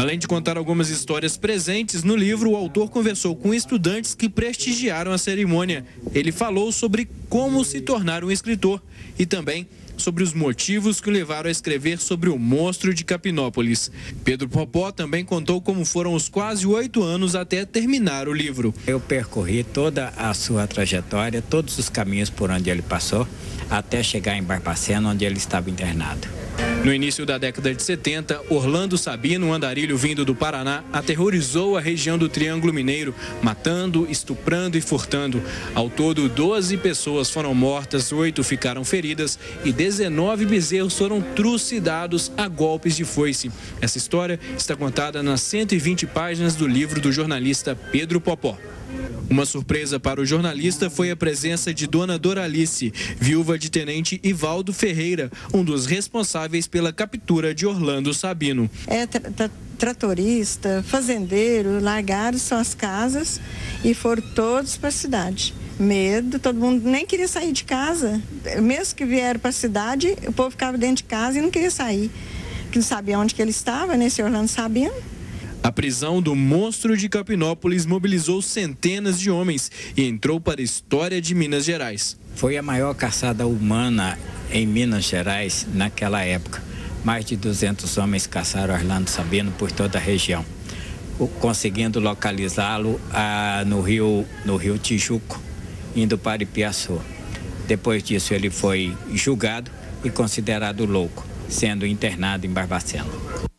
Além de contar algumas histórias presentes no livro, o autor conversou com estudantes que prestigiaram a cerimônia. Ele falou sobre como se tornar um escritor e também sobre os motivos que o levaram a escrever sobre o monstro de Capinópolis. Pedro Popó também contou como foram os quase 8 anos até terminar o livro. Eu percorri toda a sua trajetória, todos os caminhos por onde ele passou, até chegar em Barbacena, onde ele estava internado. No início da década de 70, Orlando Sabino, um andarilho vindo do Paraná, aterrorizou a região do Triângulo Mineiro, matando, estuprando e furtando. Ao todo, 12 pessoas foram mortas, 8 ficaram feridas e 19 bezerros foram trucidados a golpes de foice. Essa história está contada nas 120 páginas do livro do jornalista Pedro Popó. Uma surpresa para o jornalista foi a presença de Dona Doralice, viúva de Tenente Ivaldo Ferreira, um dos responsáveis pela captura de Orlando Sabino. Tratorista, fazendeiro, largaram suas casas e foram todos para a cidade. Medo, todo mundo nem queria sair de casa. Mesmo que vieram para a cidade, o povo ficava dentro de casa e não queria sair. Que não sabia onde que ele estava, né, esse Orlando Sabino. A prisão do monstro de Capinópolis mobilizou centenas de homens e entrou para a história de Minas Gerais. Foi a maior caçada humana em Minas Gerais naquela época. Mais de 200 homens caçaram Orlando Sabino por toda a região, conseguindo localizá-lo no rio Tijuco, indo para Ipiaçu. Depois disso ele foi julgado e considerado louco, sendo internado em Barbacena.